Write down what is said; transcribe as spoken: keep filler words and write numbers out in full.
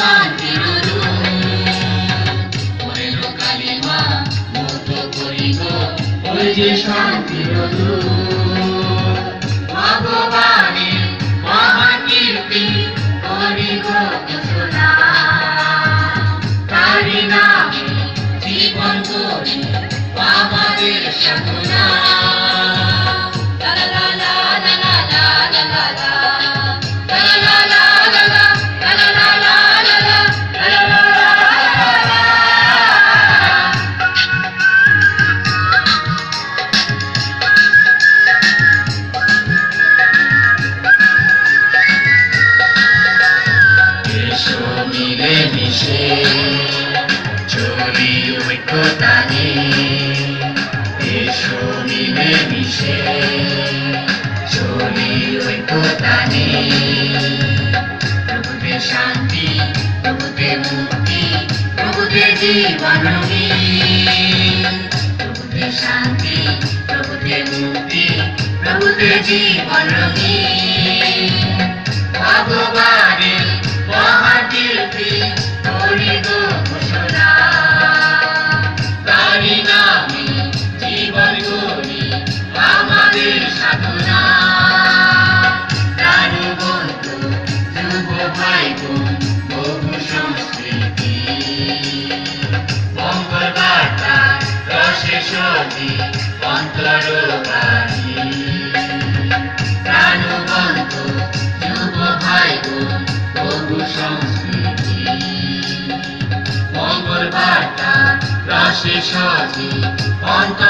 শান্তির দূত মনের কালিমা মুক্ত করিব ওই যে শান্তির দূত ভগবানের মহান কীর্তি করিব ঘোষণা তারি নামে জীবন করি আমাদের সাধনা চলি ঐক্যতা প্রভুতে শান্তি প্রভুতে মুক্তি প্রভুতে জীবন প্রভুতে শান্তি প্রভুতে মুক্তি প্রভুতে জীবন ভগবানের মহান কীর্তি করিব ঘোষণা তারি নামে জীবন করি আমাদের সাধনা প্রাণবন্ধু যুব ভাই বোন বহু সংস্কৃতি মঙ্গল বার্তা রসে সজি অন্তরবাণী প্রাণবন্ধু যুব ভাই বোন বহু সংস্কৃতি মঙ্গল বার্তা রসে সজি অন্তর